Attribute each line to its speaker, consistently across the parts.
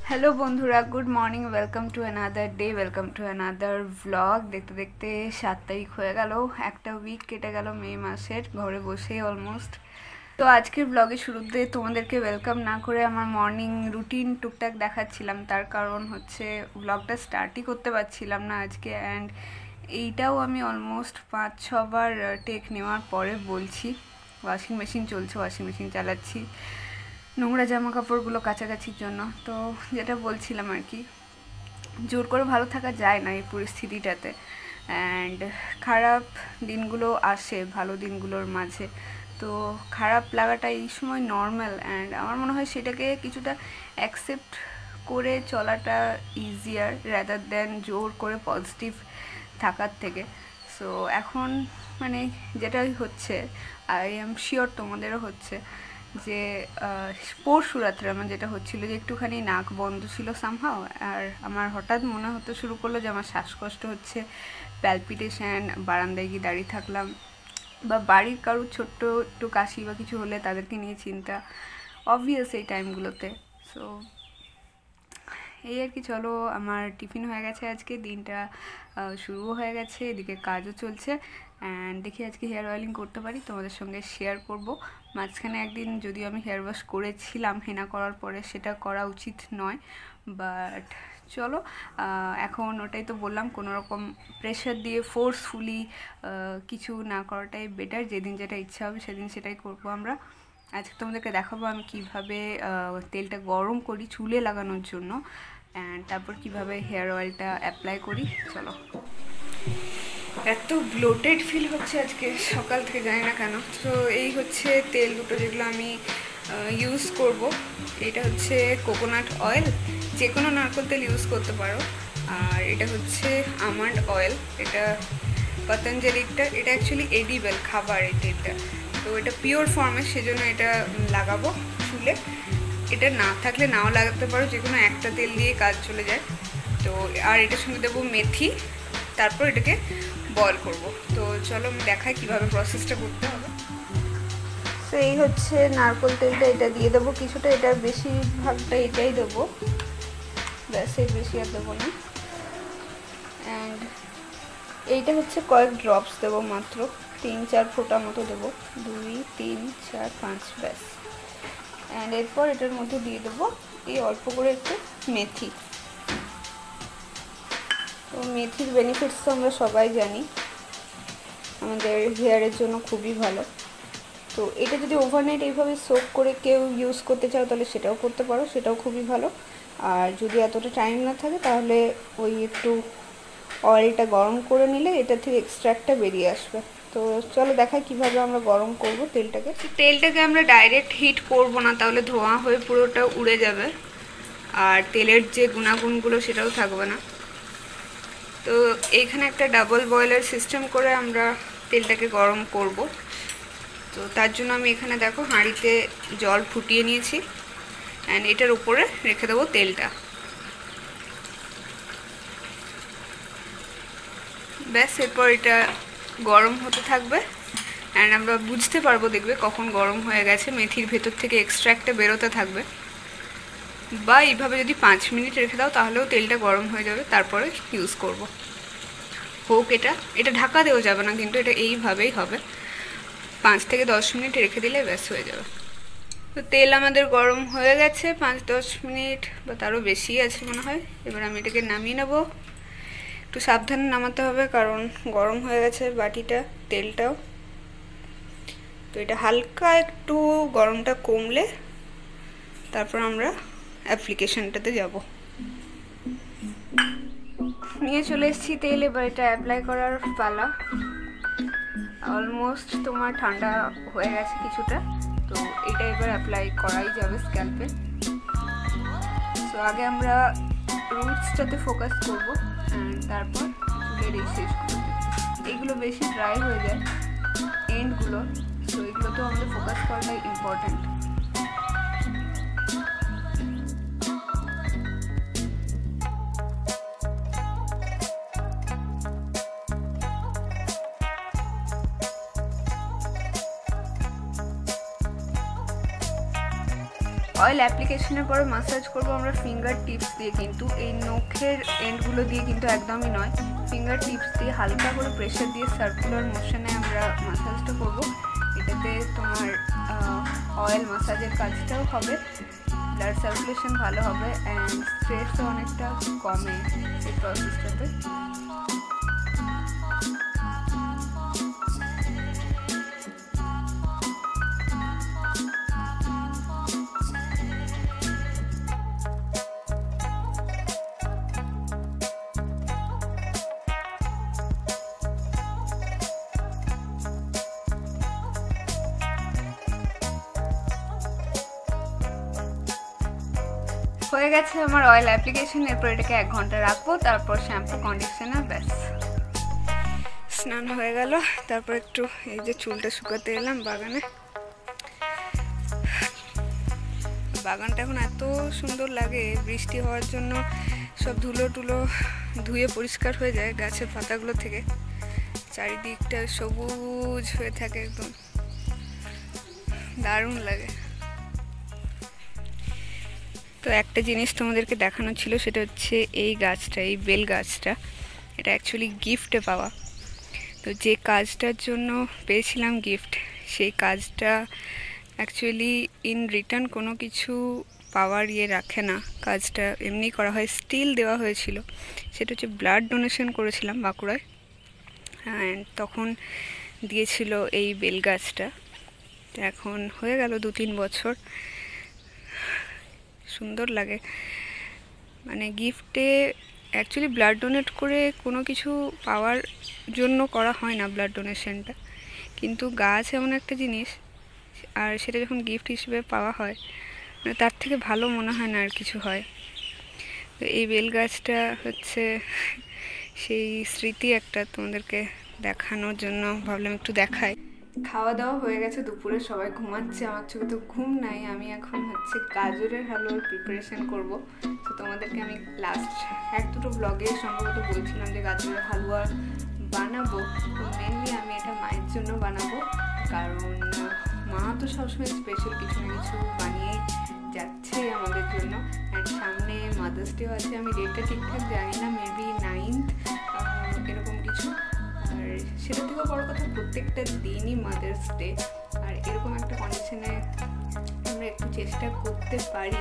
Speaker 1: Hello বন্ধুরা, good morning. Welcome to another day, welcome to another vlog. দেখতে দেখতে 7 তারিখ হয়ে গেল, একটা উইক কেটে গেল মে মাসের, ঘরে বসে অলমোস্ট। তো আজকের ব্লগের শুরুতে তোমাদেরকে ওয়েলকাম না করে আমার মর্নিং রুটিন টুকটাক দেখাচ্ছিলাম। তার কারণ হচ্ছে ব্লগটা স্টার্টই করতে পারছিলাম না আজকে, অ্যান্ড এইটাও আমি অলমোস্ট 5-6 বার টেক নেওয়ার পরে বলছি। ওয়াশিং মেশিন চলছে, ওয়াশিং মেশিন চালাচ্ছি নোংরা জামা কাপড়গুলো কাছাকাছির জন্য। তো যেটা বলছিলাম আর কি, জোর করে ভালো থাকা যায় না এই পরিস্থিতিটাতে, অ্যান্ড খারাপ দিনগুলো আসে ভালো দিনগুলোর মাঝে। তো খারাপ লাগাটা এই সময় নর্মাল, অ্যান্ড আমার মনে হয় সেটাকে কিছুটা অ্যাকসেপ্ট করে চলাটা ইজিয়ার রাদার দ্যান জোর করে পজিটিভ থাকার থেকে। সো এখন মানে যেটাই হচ্ছে, আই এম শিওর তোমাদেরও হচ্ছে, যে পরশু রাত্রে আমার যেটা হচ্ছিল যে একটুখানি নাক বন্ধ ছিল সামহাও, আর আমার হঠাৎ মনে হতে শুরু করলো যে আমার শ্বাসকষ্ট হচ্ছে, প্যালপিটেশন। বারান্দায় গিয়ে দাঁড়িয়ে থাকলাম, বা বাড়ির কারোর ছোট্ট একটু কাশি বা কিছু হলে তাদেরকে নিয়ে চিন্তা অবভিয়াস এই টাইমগুলোতে। সো এই আর কি। চলো, আমার টিফিন হয়ে গেছে, আজকে দিনটা শুরুও হয়ে গেছে, এদিকে কাজও চলছে, অ্যান্ড দেখি আজকে হেয়ার অয়েলিং করতে পারি, তোমাদের সঙ্গে শেয়ার করব। মাঝখানে একদিন যদিও আমি হেয়ার ওয়াশ করেছিলাম হেনা করার পরে, সেটা করা উচিত নয়, বাট চলো এখন ওটাই তো বললাম, কোনো রকম প্রেশার দিয়ে ফোর্সফুলি কিছু না করাটাই বেটার। যেদিন যেটা ইচ্ছা হবে সেদিন সেটাই করব আমরা। আজকে তোমাদেরকে দেখাবো আমি কিভাবে তেলটা গরম করি চুলে লাগানোর জন্য, অ্যান্ড তারপর কিভাবে হেয়ার অয়েলটা অ্যাপ্লাই করি। চলো। এত ব্লোটেড ফিল হচ্ছে আজকে সকাল থেকে, জানি না কেন। তো এই হচ্ছে তেল দুটো যেগুলো আমি ইউজ করব। এটা হচ্ছে কোকোনাট অয়েল, যে কোনো নারকেল তেল ইউজ করতে পারো। আর এটা হচ্ছে আমন্ড অয়েল, এটা পতঞ্জলিটা। এটা অ্যাকচুয়ালি এডিবল খাবার এই তেলটা, তো এটা পিওর ফর্মে, সেজন্য এটা লাগাবো চুলে। এটা না থাকলে নাও লাগাতে পারো, যে কোনো একটা তেল দিয়ে কাজ চলে যায়। তো আর এটার সঙ্গে দেবো মেথি, তারপর এটাকে বয়েল করব। তো চলো আমি দেখাই কীভাবে প্রসেসটা করতে হবে। তো এই হচ্ছে নারকেল তেলটা, এটা দিয়ে দেবো কিছুটা, এটার বেশিরভাগটা এটাই দেবো, ব্যাস এর বেশি আর দেবো না। অ্যান্ড এইটা হচ্ছে কয়েক ড্রপস দেবো, মাত্র 3-4 ফোঁটা মতো দেবো, 2, 3, 4, 5, ব্যাস। অ্যান্ড এরপর এটার মধ্যে দিয়ে দেবো এই অল্প করে একটু মেথি। তো মেথির বেনিফিটস তো আমরা সবাই জানি, আমাদের হেয়ারের জন্য খুবই ভালো। তো এটা যদি ওভারনাইট এইভাবে সোক করে কেউ ইউজ করতে চাও তাহলে সেটাও করতে পারো, সেটাও খুবই ভালো। আর যদি এতটা টাইম না থাকে তাহলে ওই একটু অয়েলটা গরম করে নিলে এটা থেকে এক্সট্রাক্টটা বেরিয়ে আসবে। তো চলো দেখাই কিভাবে আমরা গরম করব তেলটাকে। তেলটাকে আমরা ডাইরেক্ট হিট করব না, তাহলে ধোঁয়া হয়ে পুরোটা উড়ে যাবে, আর তেলের যে গুণাগুণগুলো সেটাও থাকবে না। তো এইখানে একটা ডাবল বয়লার সিস্টেম করে আমরা তেলটাকে গরম করব। তো তার জন্য আমি এখানে দেখো হাঁড়িতে জল ফুটিয়ে নিয়েছি, অ্যান্ড এটার উপরে রেখে দেবো তেলটা। ব্যাস, এরপর এটা গরম হতে থাকবে, অ্যান্ড আমরা বুঝতে পারবো, দেখবে কখন গরম হয়ে গেছে, মেথির ভেতর থেকে এক্সট্রাক্টটা বেরোতে থাকবে। বা এইভাবে যদি 5 মিনিট রেখে দাও তাহলেও তেলটা গরম হয়ে যাবে, তারপরে ইউজ করব। হোক এটা ঢাকা দেওয়া যাবে না, কিন্তু এটা এইভাবেই হবে। 5 থেকে 10 মিনিট রেখে দিলে ব্যাস হয়ে যাবে। তো তেল আমাদের গরম হয়ে গেছে, 5-10 মিনিট বা তারও বেশি আছে মনে হয়। এবার আমি এটাকে নামিয়ে নেব। একটু সাবধানে নামাতে হবে, কারণ গরম হয়ে গেছে বাটিটা, তেলটাও। তো এটা হালকা একটু গরমটা কমলে তারপর আমরা অ্যাপ্লিকেশনটাতে যাব। নিয়ে চলে এসেছি তেল, এবার এটা অ্যাপ্লাই করার পালা। অলমোস্ট তোমার ঠান্ডা হয়ে গেছে কিছুটা, তো এটা এবার অ্যাপ্লাই করাই যাবে স্ক্যাল্পে। সো আগে আমরা রুটসটাতে ফোকাস করবো, তারপর চুলের এই শেষগুলো। এইগুলো বেশি ড্রাই হয়ে যায় এন্ডগুলো, সো এগুলোতেও আমাদের ফোকাস করাটাই ইম্পর্ট্যান্ট। অয়েল অ্যাপ্লিকেশনের পরে মাসাজ করবো আমরা ফিঙ্গার টিপস দিয়ে, কিন্তু এই নখের এন্ডগুলো দিয়ে কিন্তু একদমই নয়, ফিঙ্গার টিপস দিয়ে হালকা করে প্রেশার দিয়ে সার্কুলার মোশনে আমরা মাসাজটা করবো। এটাতে তোমার অয়েল মাসাজের কাজটাও হবে, ব্লাড সার্কুলেশন ভালো হবে অ্যান্ড স্ট্রেসও অনেকটা কমে এই প্রসেসটাতে। হয়ে গেছে আমার অয়েল অ্যাপ্লিকেশন। এরপর এটাকে 1 ঘন্টা রাখবো, তারপর শ্যাম্পু কন্ডিশনার, ব্যাস স্নান হয়ে গেল। তারপর একটু এই যে চুলটা শুকাতে এলাম বাগানে। বাগানটা এখন এত সুন্দর লাগে, বৃষ্টি হওয়ার জন্য সব ধুলো টুলো ধুয়ে পরিষ্কার হয়ে যায় গাছের পাতাগুলো থেকে, চারিদিকটা সবুজ হয়ে থাকে, একদম দারুণ লাগে। তো একটা জিনিস তোমাদেরকে দেখানো ছিল, সেটা হচ্ছে এই গাছটা, এই বেল গাছটা, এটা অ্যাকচুয়ালি গিফটে পাওয়া। তো যে কাজটার জন্য পেয়েছিলাম গিফট, সেই কাজটা অ্যাকচুয়ালি ইন রিটার্ন কোনো কিছু পাওয়ার রাখে না, কাজটা এমনি করা হয়, স্টিল দেওয়া হয়েছিল। সেটা হচ্ছে ব্লাড ডোনেশন করেছিলাম বাঁকুড়ায়, অ্যান্ড তখন দিয়েছিল এই বেল গাছটা। এখন হয়ে গেল 2-3 বছর। সুন্দর লাগে, মানে গিফটে অ্যাকচুয়ালি ব্লাড ডোনেট করে কোনো কিছু পাওয়ার জন্য করা হয় না ব্লাড ডোনেশনটা, কিন্তু গাছ এমন একটা জিনিস, আর সেটা যখন গিফট হিসেবে পাওয়া হয় মানে তার থেকে ভালো মনে হয় না আর কিছু হয়। তো এই বেল গাছটা হচ্ছে সেই স্মৃতি একটা, তোমাদেরকে দেখানোর জন্য ভাবলাম একটু দেখাই। খাওয়া দাওয়া হয়ে গেছে দুপুরে, সবাই ঘুমাচ্ছে, আমার চোখে তো ঘুম নাই। আমি এখন হচ্ছে গাজরের হালুয়ার প্রিপারেশন করব। তো তোমাদেরকে আমি লাস্ট 1-2 ব্লগে সম্ভবত বলছিলাম যে গাজরের হালুয়া বানাবো। তো মেনলি আমি এটা মায়ের জন্য বানাবো, কারণ মা তো সবসময় স্পেশাল কিছু না কিছু বানিয়ে যাচ্ছে আমাদের জন্য। অ্যান্ড সামনে মাদার্স ডেও আছে, আমি ডেটটা ঠিকঠাক জানি না, মেবি 9th এরকম কিছু। আর সেটা থেকেও বড় কথা, প্রত্যেকটা দিনই মাদার্স ডে। আর এরকম একটা কন্ডিশনে আমরা একটু চেষ্টা করতে পারি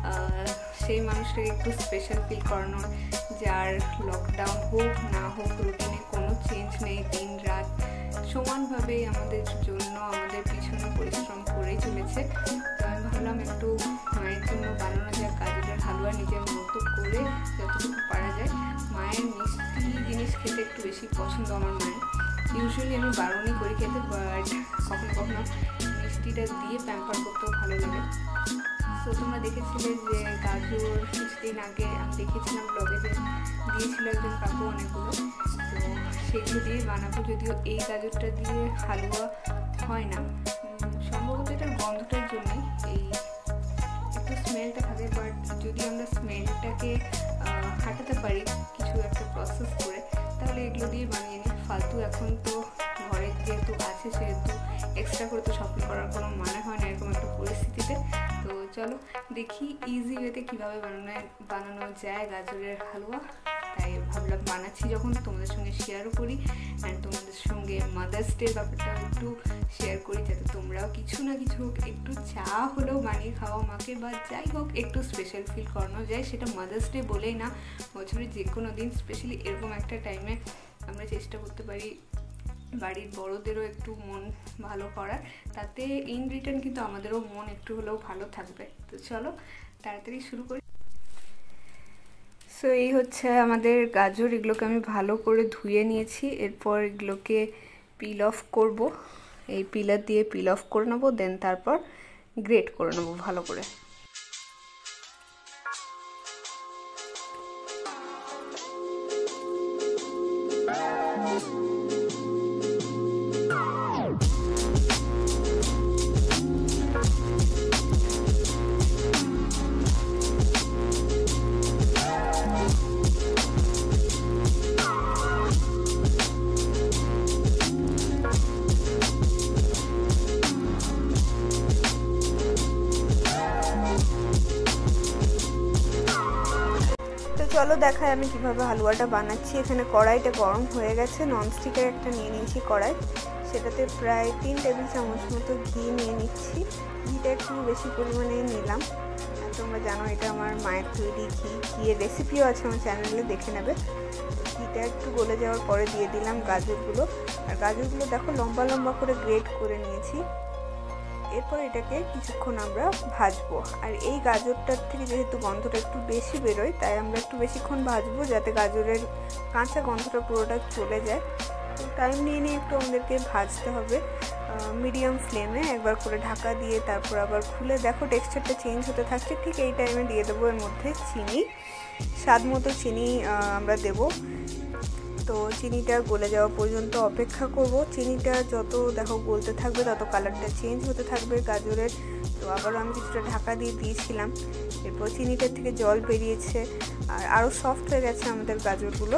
Speaker 1: সেই মানুষটাকে একটু স্পেশাল ফিল করানোর, যার লকডাউন হোক না হোক রুটিনে কোনো চেঞ্জ নেই, দিন রাত সমানভাবে আমাদের জন্য আমাদের পিছনে পরিশ্রম করেই চলেছে। তো আমি ভাবলাম একটু মায়ের জন্য বানানো যায় গাজরের হালুয়া, নিজের মতো করে যতটুকু পারা যায়। মায়ের মিষ্টি জিনিস খেতে একটু বেশি পছন্দ আমার মায়ের, ইউজুয়ালি আমি বারণই করি খেতে, বাট কখনো কখনো মিষ্টিটা দিয়ে প্যাম্পার করতেও ভালো লাগে। তো তোমরা দেখেছিলে যে গাজর কিছুদিন আগে আমি দেখেছিলাম ব্লগে যে দিয়েছিল একজন কাকু অনেকগুলো, তো সেগুলো দিয়ে বানাবো। যদিও এই গাজরটা দিয়ে হালুয়া হয় না, সম্ভবত এটার গন্ধটার জন্যই এই একটু স্মেলটা থাকে, বাট যদি আমরা স্মেলটাকে হাঁটাতে পারি কিছু একটা প্রসেস করে, তাহলে এগুলো দিয়ে বানিয়ে নিই। ফালতু এখন তো ঘরে যেহেতু আছে, সেহেতু এক্সট্রা করে তো শপিং করার কোনো মানে হয় না এরকম একটা পরিস্থিতিতে। তো চলো দেখি ইজি ওয়েতে কীভাবে বানানো যায় গাজরের হালুয়া। তাই ভাবলাম বানাচ্ছি যখন তোমাদের সঙ্গে শেয়ারও করি, অ্যান্ড তোমাদের সঙ্গে মাদার্স ডের ব্যাপারটাও একটু শেয়ার করি, যাতে তোমরাও কিছু না কিছু হোক একটু চা হলেও বানিয়ে খাওয়া মাকে, বা যাই হোক একটু স্পেশাল ফিল করানো যায়। সেটা মাদার্স ডে বলেই না, বছরের যে কোনো দিন, স্পেশালি এরকম একটা টাইমে আমরা চেষ্টা করতে পারি বাড়ির বড়োদেরও একটু মন ভালো করার, তাতে ইন রিটার্ন কিন্তু আমাদেরও মন একটু হলেও ভালো থাকবে। তো চলো তাড়াতাড়ি শুরু করি। সো এই হচ্ছে আমাদের গাজর, এগুলোকে আমি ভালো করে ধুয়ে নিয়েছি। এরপর এগুলোকে পিল অফ করব, এই পিলার দিয়ে পিল অফ করে নেবো, দেন তারপর গ্রেট করে নেবো ভালো করে। দেখায় আমি কিভাবে হালুয়াটা বানাচ্ছি। এখানে কড়াইটা গরম হয়ে গেছে, ননস্টিকের একটা নিয়ে নিয়েছি কড়াই, সেটাতে প্রায় 3 টেবিল চামচ মতো ঘি নিয়ে নিচ্ছি। ঘিটা একটু বেশি পরিমাণে নিলাম, তোমরা জানো এটা আমার মায়ের তৈরি ঘিয়ের রেসিপিও আছে আমার চ্যানেলে, দেখে নেবে। ঘিটা একটু গলে যাওয়ার পরে দিয়ে দিলাম গাজরগুলো, আর গাজরগুলো দেখো লম্বা লম্বা করে গ্রেট করে নিয়েছি। এরপর এটাকে কিছুক্ষণ আমরা ভাজবো, আর এই গাজরটার থেকে যেহেতু গন্ধটা একটু বেশি বেরোয়, তাই আমরা একটু বেশিক্ষণ ভাজবো যাতে গাজরের কাঁচা গন্ধটা পুরোটা চলে যায়। তো টাইম নিয়ে নিয়ে একটু আমাদেরকে ভাজতে হবে মিডিয়াম ফ্লেমে, একবার করে ঢাকা দিয়ে তারপর আবার খুলে দেখো টেক্সচারটা চেঞ্জ হতে থাকছে। ঠিক এই টাইমে দিয়ে দেবো এর মধ্যে চিনি, স্বাদ মতো চিনি আমরা দেবো। তো চিনিটা গলে যাওয়া পর্যন্ত অপেক্ষা করব। চিনিটা যত দেখো গলতে থাকবে তত কালারটা চেঞ্জ হতে থাকবে গাজরের। তো আবারও আমি কিছুটা ঢাকা দিয়ে দিয়েছিলাম, এরপর চিনিটার থেকে জল বেরিয়েছে আর আরও সফট হয়ে গেছে আমাদের গাজরগুলো।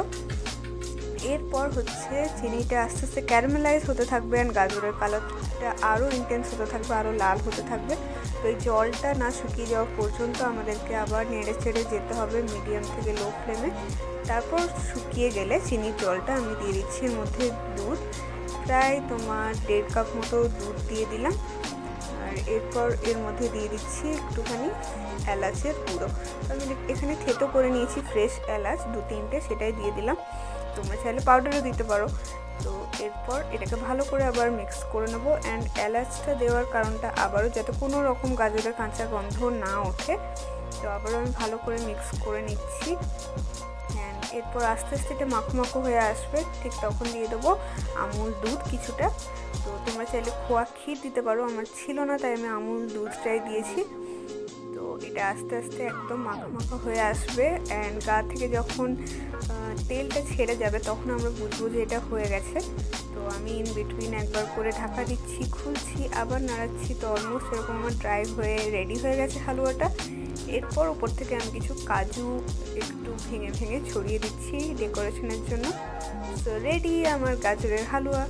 Speaker 1: এরপর হচ্ছে চিনিটা আস্তে আস্তে ক্যারামেলাইজ হতে থাকবে, অ্যান্ড গাজরের কালারটা আরও ইন্টেন্স হতে থাকবে, আরও লাল হতে থাকবে। তো এই জলটা না শুকিয়ে যাওয়া পর্যন্ত আমাদেরকে আবার নেড়ে চেড়ে যেতে হবে মিডিয়াম থেকে লো ফ্লেমে। তারপর শুকিয়ে গেলে চিনির জলটা আমি দিয়ে দিচ্ছি এর মধ্যে দুধ, প্রায় তোমার 1.5 কাপ মতো দুধ দিয়ে দিলাম। আর এরপর এর মধ্যে দিয়ে দিচ্ছি একটুখানি এলাচের গুঁড়ো। আমি এখানে থেতো করে নিয়েছি ফ্রেশ এলাচ 2-3টে, সেটাই দিয়ে দিলাম, তোমরা চাইলে পাউডারও দিতে পারো। তো এরপর এটাকে ভালো করে আবার মিক্স করে নেবো, অ্যান্ড এলাচটা দেওয়ার কারণটা আবারও যাতে কোনো রকম গাজরের কাঁচা গন্ধ না ওঠে। তো আবারও আমি ভালো করে মিক্স করে নিচ্ছি, অ্যান্ড এরপর আস্তে আস্তে এটা মাখো মাখো হয়ে আসবে, ঠিক তখন দিয়ে দেবো আমুল দুধ কিছুটা। তো তোমরা চাইলে খোয়া ক্ষীর দিতে পারো, আমার ছিল না তাই আমি আমুল দুধটাই দিয়েছি। তো এটা আস্তে আস্তে একদম মাখো মাখো হয়ে আসবে, অ্যান্ড গা থেকে যখন তেলটা ছেড়ে যাবে তখন আমরা বুঝবো যে এটা হয়ে গেছে। তো আমি ইন বিটুইন একবার করে ঢাকা দিচ্ছি, খুলছি, আবার নাড়াচ্ছি। তো অলমোস্ট এরকম আমার ড্রাই হয়ে রেডি হয়ে গেছে হালুয়াটা। এরপর উপর থেকে আমি কিছু কাজু একটু ভেঙে ভেঙে ছড়িয়ে দিচ্ছি ডেকোরেশনের জন্য। তো রেডি আমার গাজরের হালুয়া।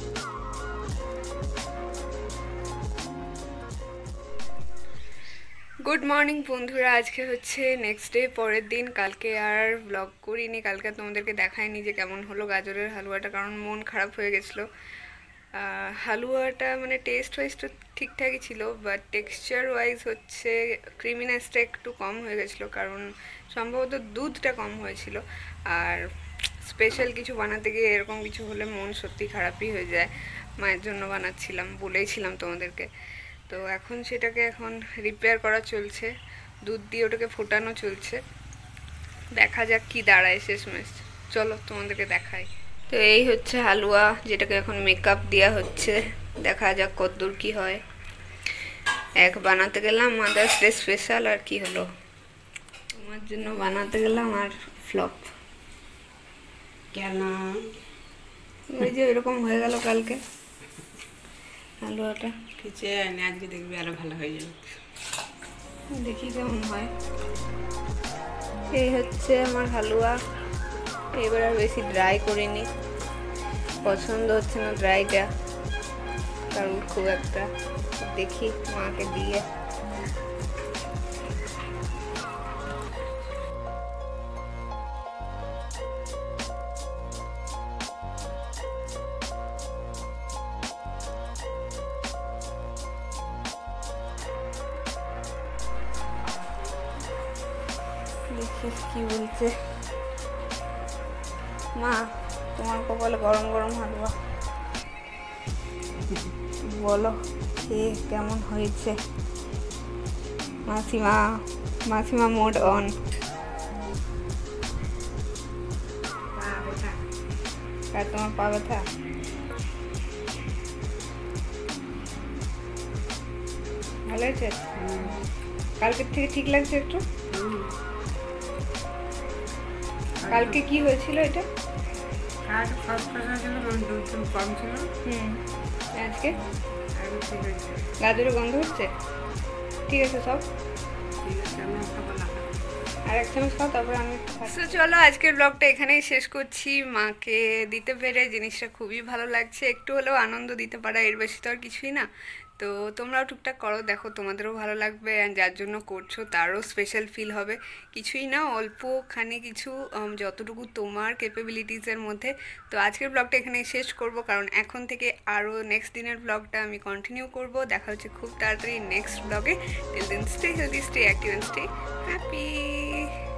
Speaker 1: গুড মর্নিং বন্ধুরা, আজকে হচ্ছে নেক্সট ডে, পরের দিন। কালকে আর ব্লগ করিনি, কালকে তোমাদেরকে দেখাইনি যে কেমন হলো গাজরের হালুয়াটা, কারণ মন খারাপ হয়ে গেছিলো। হালুয়াটা মানে টেস্ট ওয়াইজ তো ঠিকঠাকই ছিল, বাট টেক্সচার ওয়াইজ হচ্ছে ক্রিমিনেসটা একটু কম হয়ে গেছিলো, কারণ সম্ভবত দুধটা কম হয়েছিল। আর স্পেশাল কিছু বানাতে গিয়ে এরকম কিছু হলে মন সত্যি খারাপই হয়ে যায়। মায়ের জন্য বানাচ্ছিলাম, বলেইছিলাম তোমাদেরকে। তো এখন সেটাকে রিপেয়ার করা চলছে, দুধ দিয়ে ওটাকে ফোটানো চলছে, দেখা যাক কি দাঁড়ায় শেষমেশ। চলো তোমাদেরকে দেখাই। তো এই হচ্ছে হালুয়া, যেটাকে এখন মেকআপ দেওয়া হচ্ছে, দেখা যাক কতদূর কি হয়। এক বানাতে গেলাম মাদার্স ডে স্পেশাল, আর কি হলো তোমার জন্য বানাতে গেলাম আর ফ্লপ।
Speaker 2: কেন?
Speaker 1: ওই যে এরকম হয়ে গেল কালকে হালুয়াটা।
Speaker 2: কিছু আজকে দেখবি আরো ভালো হয়ে যাবে,
Speaker 1: দেখি কেমন হয়। এই হচ্ছে আমার হালুয়া। এবার আর বেশি ড্রাই করিনি, পছন্দ হচ্ছে না ড্রাইটা কারণ খুব একটা। দেখি মাকে দিয়ে। দেখিস কি বলছে মা, তোমার কপালে গরম গরম হালুয়া, বলো খেয়ে কেমন হয়েছে। মাসিমা, মাসিমা মোড অন। আর তোমার পা ব্যথা? ভালো হয়েছে? কালকের থেকে ঠিক লাগছে একটু? কালকে কি হয়েছিল এটা?
Speaker 2: কম ছিল।
Speaker 1: আজকে গাজরের গন্ধ হচ্ছে? ঠিক আছে সব, আর এক চামচ খাও তারপরে আমি। তো চলো আজকের ব্লগটা এখানেই শেষ করছি। মাকে দিতে পেরে জিনিসটা খুবই ভালো লাগছে, একটু হলেও আনন্দ দিতে পারা, এর বেশি তো আর কিছুই না। তো তোমরাও টুকটাক করো, দেখো তোমাদেরও ভালো লাগবে, অ্যান্ড যার জন্য করছো তারও স্পেশাল ফিল হবে। কিছুই না, অল্পখানি কিছু, যতটুকু তোমার ক্যাপাবিলিটিসের মধ্যে। তো আজকের ব্লগটা এখানে শেষ করব, কারণ এখন থেকে আরও নেক্সট দিনের ব্লগটা আমি কন্টিনিউ করব। দেখা হচ্ছে খুব তাড়াতাড়ি নেক্সট ব্লগে। Till then stay healthy, stay active and stay happy.